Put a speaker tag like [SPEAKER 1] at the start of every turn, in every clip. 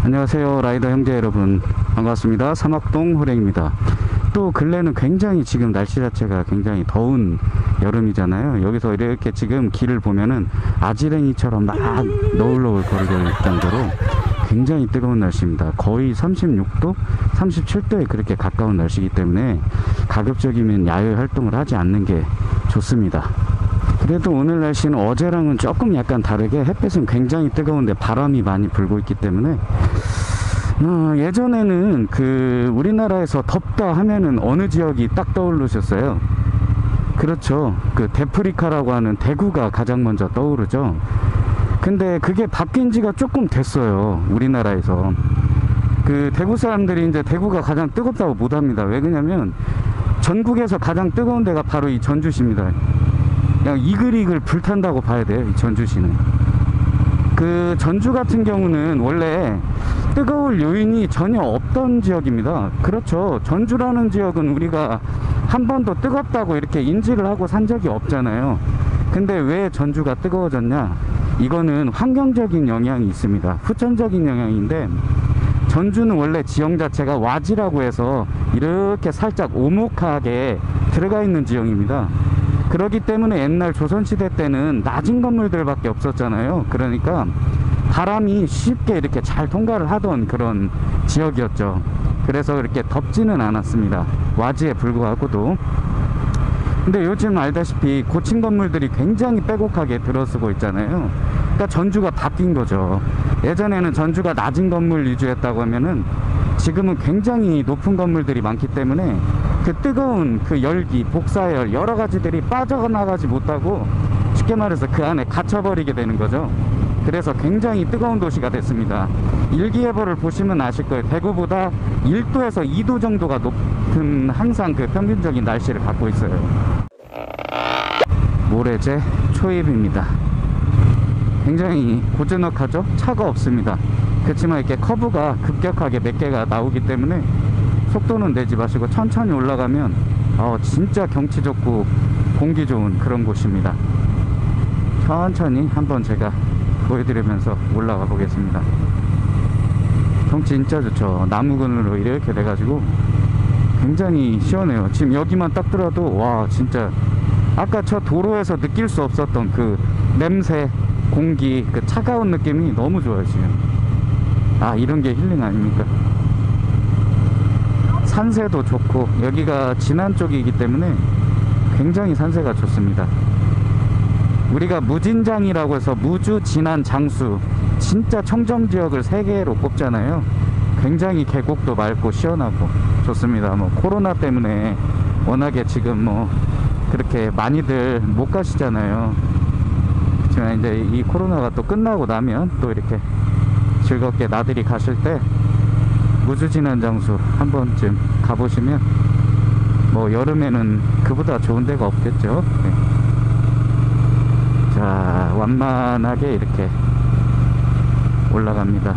[SPEAKER 1] 안녕하세요, 라이더 형제 여러분, 반갑습니다. 사막동 호랭입니다. 또 근래는 굉장히 지금 날씨 자체가 굉장히 더운 여름이잖아요. 여기서 이렇게 지금 길을 보면은 아지랭이처럼 막 너울너울 거리고 있을 정도로 굉장히 뜨거운 날씨입니다. 거의 36도, 37도에 그렇게 가까운 날씨이기 때문에 가급적이면 야외 활동을 하지 않는 게 좋습니다. 그래도 오늘 날씨는 어제랑은 조금 약간 다르게 햇볕은 굉장히 뜨거운데 바람이 많이 불고 있기 때문에 예전에는 우리나라에서 덥다 하면은 어느 지역이 딱 떠오르셨어요? 그렇죠. 데프리카라고 하는 대구가 가장 먼저 떠오르죠. 근데 그게 바뀐 지가 조금 됐어요, 우리나라에서. 대구 사람들이 이제 대구가 가장 뜨겁다고 못합니다. 왜 그러냐면 전국에서 가장 뜨거운 데가 바로 이 전주시입니다. 그냥 이글이글 불탄다고 봐야 돼요, 이 전주시는. 전주 같은 경우는 원래 뜨거울 요인이 전혀 없던 지역입니다. 그렇죠. 전주라는 지역은 우리가 한 번도 뜨겁다고 이렇게 인지를 하고 산 적이 없잖아요. 근데 왜 전주가 뜨거워졌냐? 이거는 환경적인 영향이 있습니다. 후천적인 영향인데, 전주는 원래 지형 자체가 와지라고 해서 이렇게 살짝 오목하게 들어가 있는 지형입니다. 그렇기 때문에 옛날 조선시대 때는 낮은 건물들밖에 없었잖아요. 그러니까 바람이 쉽게 이렇게 잘 통과를 하던 그런 지역이었죠. 그래서 이렇게 덥지는 않았습니다, 와지에 불구하고도. 근데 요즘 알다시피 고층 건물들이 굉장히 빼곡하게 들어서고 있잖아요. 그러니까 전주가 바뀐 거죠. 예전에는 전주가 낮은 건물 위주였다고 하면은 지금은 굉장히 높은 건물들이 많기 때문에 뜨거운 열기, 복사열, 여러 가지들이 빠져나가지 못하고 쉽게 말해서 그 안에 갇혀버리게 되는 거죠. 그래서 굉장히 뜨거운 도시가 됐습니다. 일기예보를 보시면 아실 거예요. 대구보다 1도에서 2도 정도가 높은 항상 평균적인 날씨를 갖고 있어요. 모래제 초입입니다. 굉장히 고즈넉하죠? 차가 없습니다. 그렇지만 이렇게 커브가 급격하게 몇 개가 나오기 때문에 속도는 내지 마시고 천천히 올라가면 진짜 경치 좋고 공기 좋은 그런 곳입니다. 천천히 한번 제가 보여드리면서 올라가 보겠습니다. 경치 진짜 좋죠. 나무근으로 이렇게 돼가지고 굉장히 시원해요. 지금 여기만 딱 들어도 와, 진짜 아까 저 도로에서 느낄 수 없었던 냄새, 공기, 차가운 느낌이 너무 좋아요. 지금 이런 게 힐링 아닙니까? 산세도 좋고, 여기가 진안 쪽이기 때문에 굉장히 산세가 좋습니다. 우리가 무진장이라고 해서 무주, 진안, 장수, 진짜 청정지역을 3개로 꼽잖아요. 굉장히 계곡도 맑고 시원하고 좋습니다. 코로나 때문에 워낙에 지금 그렇게 많이들 못 가시잖아요. 그렇지만 이제 이 코로나가 또 끝나고 나면 또 이렇게 즐겁게 나들이 가실 때 무주진안 장수 한 번쯤 가보시면 여름에는 그보다 좋은 데가 없겠죠. 네. 자, 완만하게 이렇게 올라갑니다.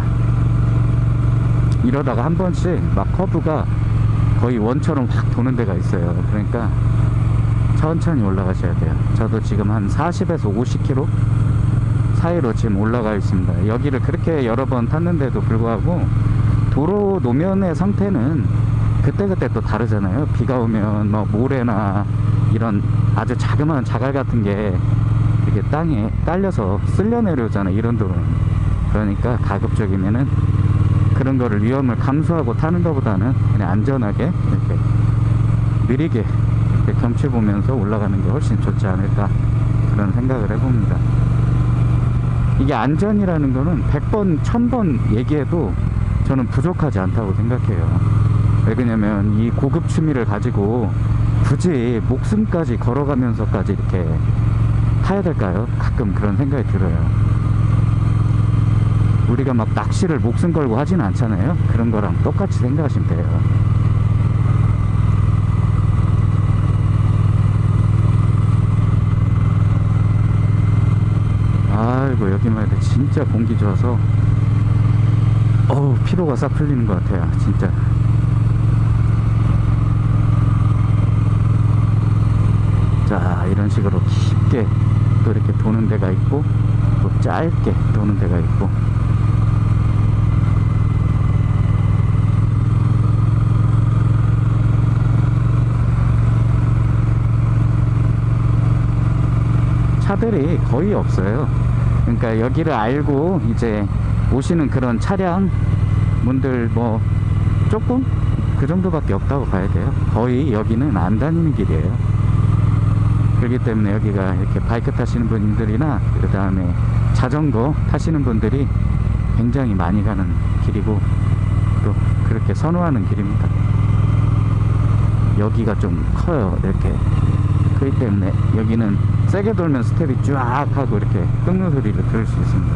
[SPEAKER 1] 이러다가 한 번씩 막 커브가 거의 원처럼 확 도는 데가 있어요. 그러니까 천천히 올라가셔야 돼요. 저도 지금 한 40에서 50km 사이로 지금 올라가 있습니다. 여기를 그렇게 여러 번 탔는데도 불구하고 도로 노면의 상태는 그때그때 또 다르잖아요. 비가 오면 모래나 이런 아주 자그마한 자갈 같은 게 이렇게 땅에 딸려서 쓸려 내려오잖아요, 이런 도로는. 그러니까 가급적이면은 그런 거를 위험을 감수하고 타는 것보다는 그냥 안전하게 이렇게 느리게 이렇게 경치 보면서 올라가는 게 훨씬 좋지 않을까, 그런 생각을 해봅니다. 이게 안전이라는 거는 100번, 1000번 얘기해도 저는 부족하지 않다고 생각해요. 왜 그러냐면 이 고급 취미를 가지고 굳이 목숨까지 걸어가면서까지 이렇게 타야 될까요? 가끔 그런 생각이 들어요. 우리가 막 낚시를 목숨 걸고 하진 않잖아요. 그런 거랑 똑같이 생각하시면 돼요. 아이고, 여기만 해도 진짜 공기 좋아서 피로가 싹 풀리는 것 같아요, 진짜. 자, 이런 식으로 깊게 또 이렇게 도는 데가 있고, 또 짧게 도는 데가 있고, 차들이 거의 없어요. 그러니까 여기를 알고 이제 오시는 그런 차량 분들 뭐 조금 그 정도밖에 없다고 봐야 돼요. 거의 여기는 안 다니는 길이에요. 그렇기 때문에 여기가 이렇게 바이크 타시는 분들이나 그 다음에 자전거 타시는 분들이 굉장히 많이 가는 길이고 또 그렇게 선호하는 길입니다. 여기가 좀 커요. 이렇게 그렇기 때문에 여기는 세게 돌면 스텝이 쫙 하고 이렇게 끓는 소리를 들을 수 있습니다.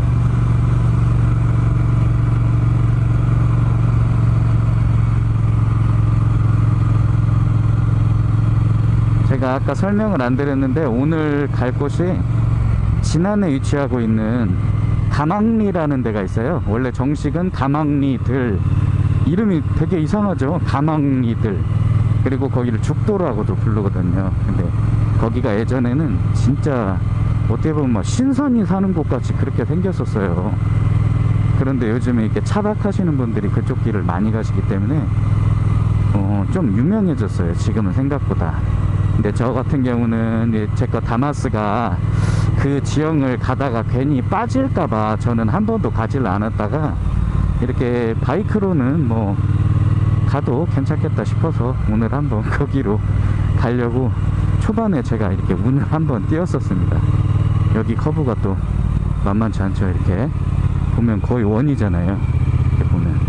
[SPEAKER 1] 제가 아까 설명을 안 드렸는데 오늘 갈 곳이 진안에 위치하고 있는 가망리라는 데가 있어요. 원래 정식은 가망리들, 이름이 되게 이상하죠. 가망리들. 그리고 거기를 죽도라고도 부르거든요. 근데 거기가 예전에는 진짜 어떻게 보면 뭐 신선이 사는 곳 같이 그렇게 생겼었어요. 그런데 요즘에 이렇게 차박하시는 분들이 그쪽 길을 많이 가시기 때문에 좀 유명해졌어요. 지금은 생각보다. 근데 저 같은 경우는 제 거 다마스가 그 지형을 가다가 괜히 빠질까봐 저는 한 번도 가지를 않았다가 이렇게 바이크로는 뭐 가도 괜찮겠다 싶어서 오늘 한번 거기로 가려고 초반에 제가 이렇게 운을 한번 띄웠었습니다. 여기 커브가 또 만만치 않죠. 이렇게 보면 거의 원이잖아요. 이렇게 보면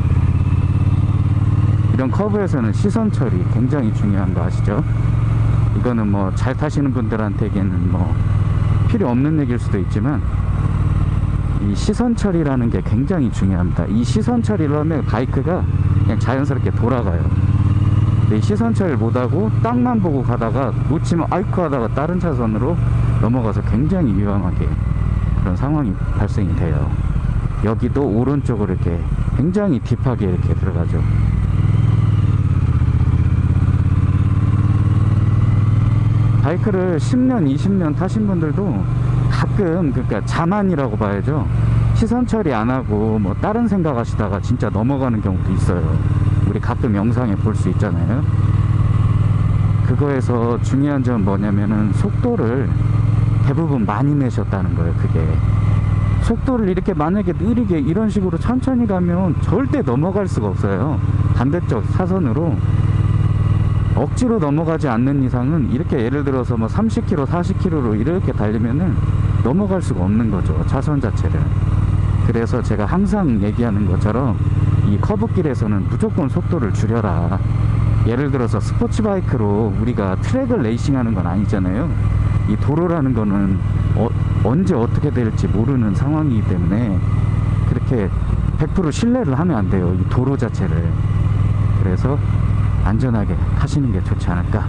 [SPEAKER 1] 이런 커브에서는 시선 처리 굉장히 중요한 거 아시죠? 이거는 뭐 잘 타시는 분들한테는 뭐 필요 없는 얘기일 수도 있지만 이 시선 처리라는 게 굉장히 중요합니다. 이 시선 처리를 하면 바이크가 그냥 자연스럽게 돌아가요. 근데 이 시선 처리를 못하고 땅만 보고 가다가 놓치면 아이쿠 하다가 다른 차선으로 넘어가서 굉장히 위험하게 그런 상황이 발생이 돼요. 여기도 오른쪽으로 이렇게 굉장히 딥하게 이렇게 들어가죠. 바이크를 10년, 20년 타신 분들도 가끔, 그러니까 자만이라고 봐야죠. 시선 처리 안 하고 뭐 다른 생각 하시다가 진짜 넘어가는 경우도 있어요. 우리 가끔 영상에 볼 수 있잖아요. 그거에서 중요한 점은 뭐냐면은 속도를 대부분 많이 내셨다는 거예요. 그게 속도를 이렇게 만약에 느리게 이런 식으로 천천히 가면 절대 넘어갈 수가 없어요. 반대쪽 사선으로 억지로 넘어가지 않는 이상은 이렇게 예를 들어서 뭐 30km, 40km로 이렇게 달리면은 넘어갈 수가 없는 거죠. 차선 자체를. 그래서 제가 항상 얘기하는 것처럼 이 커브길에서는 무조건 속도를 줄여라. 예를 들어서 스포츠 바이크로 우리가 트랙을 레이싱하는 건 아니잖아요. 이 도로라는 거는 언제 어떻게 될지 모르는 상황이기 때문에 그렇게 100% 신뢰를 하면 안 돼요. 이 도로 자체를. 그래서 안전하게 타시는 게 좋지 않을까.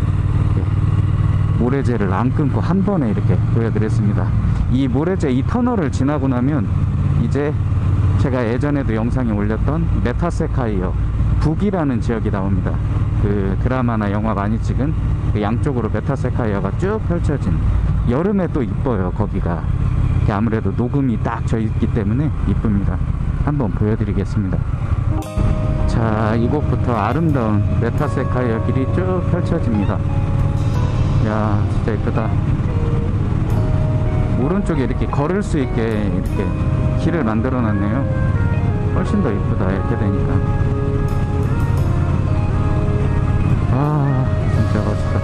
[SPEAKER 1] 모래재를 안 끊고 한 번에 이렇게 보여드렸습니다. 이 모래재 이 터널을 지나고 나면 이제 제가 예전에도 영상에 올렸던 메타세카이어 북이라는 지역이 나옵니다. 그 드라마나 영화 많이 찍은 그 양쪽으로 메타세카이어가 쭉 펼쳐진, 여름에 또 이뻐요. 거기가 아무래도 녹음이 딱 져 있기 때문에 이쁩니다. 한번 보여드리겠습니다. 자, 이곳부터 아름다운 메타세카이어 길이 쭉 펼쳐집니다. 야, 진짜 예쁘다. 오른쪽에 이렇게 걸을 수 있게 이렇게 길을 만들어 놨네요. 훨씬 더 이쁘다. 이렇게 되니까. 아, 진짜 멋있다.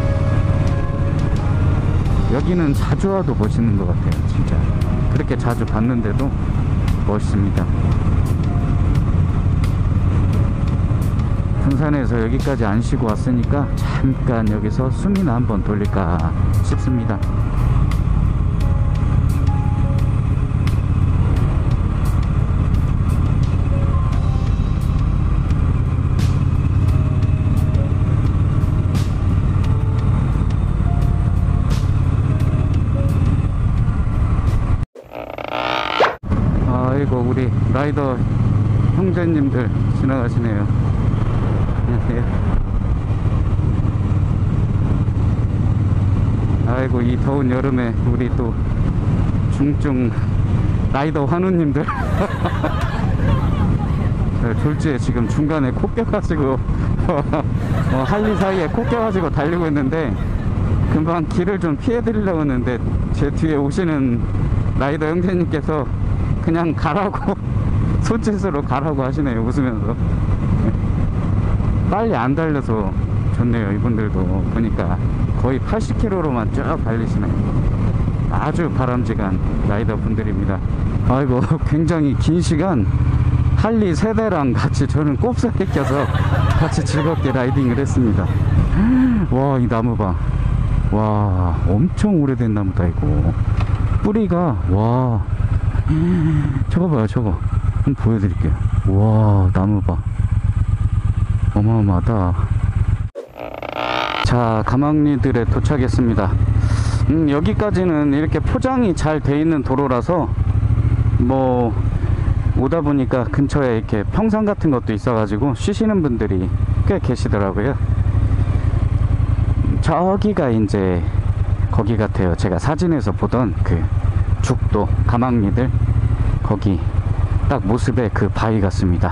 [SPEAKER 1] 여기는 자주 와도 멋있는 것 같아요. 진짜 그렇게 자주 봤는데도 멋있습니다. 등산에서 여기까지 안 쉬고 왔으니까 잠깐 여기서 숨이나 한번 돌릴까 싶습니다. 아이고, 우리 라이더 형제님들 지나가시네요. 안녕하세요. 아이고, 이 더운 여름에 우리 또 중증 라이더 환우님들 졸지에 지금 중간에 코 껴가지고 할리 사이에 코 껴가지고 달리고 있는데 금방 길을 좀 피해 드리려고 했는데 제 뒤에 오시는 라이더 형제님께서 그냥 가라고 손짓으로 가라고 하시네요, 웃으면서. 빨리 안 달려서 좋네요. 이분들도 보니까 거의 80km로만 쭉 달리시네요. 아주 바람직한 라이더 분들입니다. 아이고, 굉장히 긴 시간 할리 세대랑 같이 저는 꼽사에 껴서 같이 즐겁게 라이딩을 했습니다. 와, 이 나무 봐. 와, 엄청 오래된 나무다 이거. 뿌리가, 와, 저거 봐요, 저거. 한번 보여드릴게요. 와, 나무 봐. 어마어마하다. 자, 가망리들에 도착했습니다. 여기까지는 이렇게 포장이 잘 돼 있는 도로라서 뭐 오다 보니까 근처에 이렇게 평상 같은 것도 있어 가지고 쉬시는 분들이 꽤 계시더라고요. 저기가 이제 거기 같아요. 제가 사진에서 보던 그 죽도 가망리들, 거기 딱 모습의 그 바위 같습니다.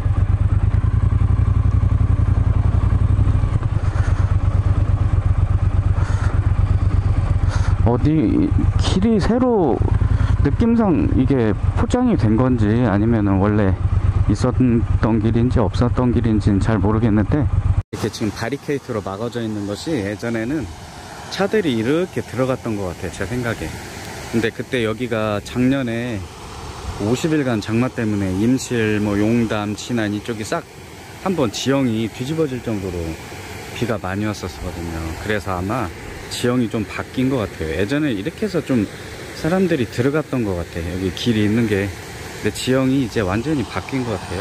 [SPEAKER 1] 어디 길이 새로 느낌상 이게 포장이 된 건지 아니면 원래 있었던 길인지 없었던 길인지는 잘 모르겠는데, 이렇게 지금 바리케이트로 막아져 있는 것이 예전에는 차들이 이렇게 들어갔던 것 같아요, 제 생각에. 근데 그때 여기가 작년에 50일간 장마 때문에 임실, 뭐 용담, 진안 이쪽이 싹 한번 지형이 뒤집어질 정도로 비가 많이 왔었거든요. 그래서 아마 지형이 좀 바뀐 것 같아요. 예전에 이렇게 해서 좀 사람들이 들어갔던 것 같아요, 여기 길이 있는 게. 근데 지형이 이제 완전히 바뀐 것 같아요.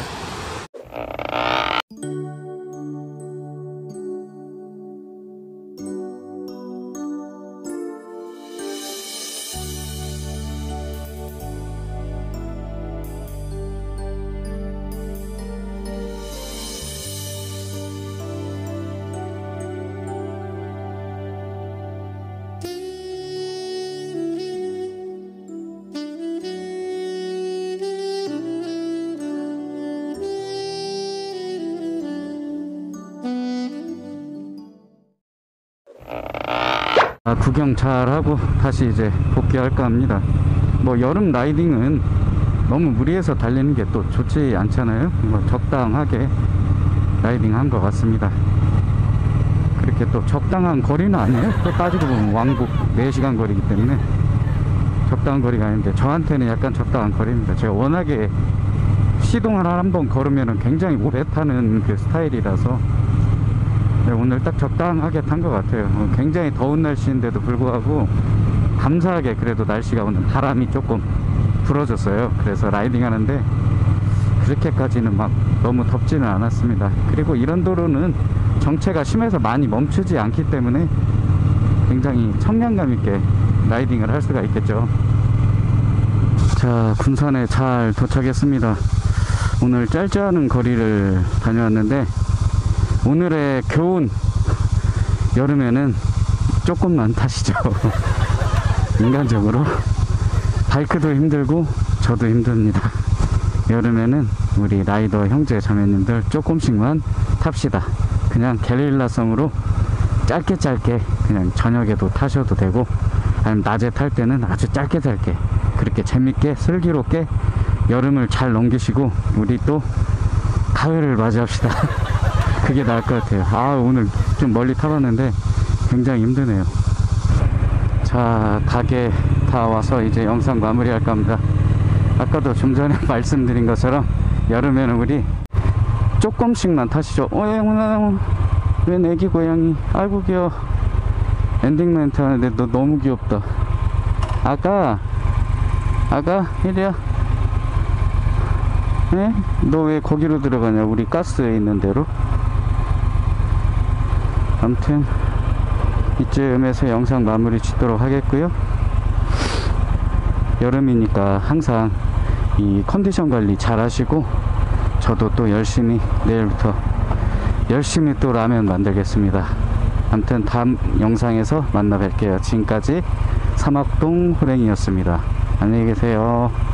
[SPEAKER 1] 구경 잘하고 다시 이제 복귀할까 합니다. 뭐 여름 라이딩은 너무 무리해서 달리는 게 또 좋지 않잖아요. 뭐 적당하게 라이딩 한 것 같습니다. 그렇게 또 적당한 거리는 아니에요. 또 따지고 보면 왕복 4시간 거리기 때문에 적당한 거리가 아닌데, 저한테는 약간 적당한 거리입니다. 제가 워낙에 시동을 한번 걸으면 굉장히 오래 타는 그 스타일이라서 네, 오늘 딱 적당하게 탄 것 같아요. 굉장히 더운 날씨인데도 불구하고 감사하게 그래도 날씨가 오늘 바람이 조금 불어줬어요. 그래서 라이딩 하는데 그렇게까지는 막 너무 덥지는 않았습니다. 그리고 이런 도로는 정체가 심해서 많이 멈추지 않기 때문에 굉장히 청량감 있게 라이딩을 할 수가 있겠죠. 자, 군산에 잘 도착했습니다. 오늘 짧지 않은 거리를 다녀왔는데, 오늘의 교훈, 여름에는 조금만 타시죠. 인간적으로 바이크도 힘들고 저도 힘듭니다. 여름에는 우리 라이더 형제 자매님들 조금씩만 탑시다. 그냥 게릴라성으로 짧게 그냥 저녁에도 타셔도 되고, 아니면 낮에 탈 때는 아주 짧게 그렇게 재밌게 슬기롭게 여름을 잘 넘기시고 우리 또 가을을 맞이합시다. 그게 나을 것 같아요. 아, 오늘 좀 멀리 타봤는데 굉장히 힘드네요. 자, 가게 다 와서 이제 영상 마무리할까 합니다. 아까도 좀 전에 말씀드린 것처럼 여름에는 우리 조금씩만 타시죠. 웬 애기 고양이, 아이고 귀여워. 엔딩 멘트 하는데 너 너무 귀엽다. 아가 이리야. 네? 너 왜 거기로 들어가냐, 우리 가스에 있는 데로. 아무튼 이쯤에서 영상 마무리 짓도록 하겠고요. 여름이니까 항상 이 컨디션 관리 잘 하시고, 저도 또 열심히 내일부터 열심히 또 라면 만들겠습니다. 아무튼 다음 영상에서 만나 뵐게요. 지금까지 사막동 호랭이였습니다. 안녕히 계세요.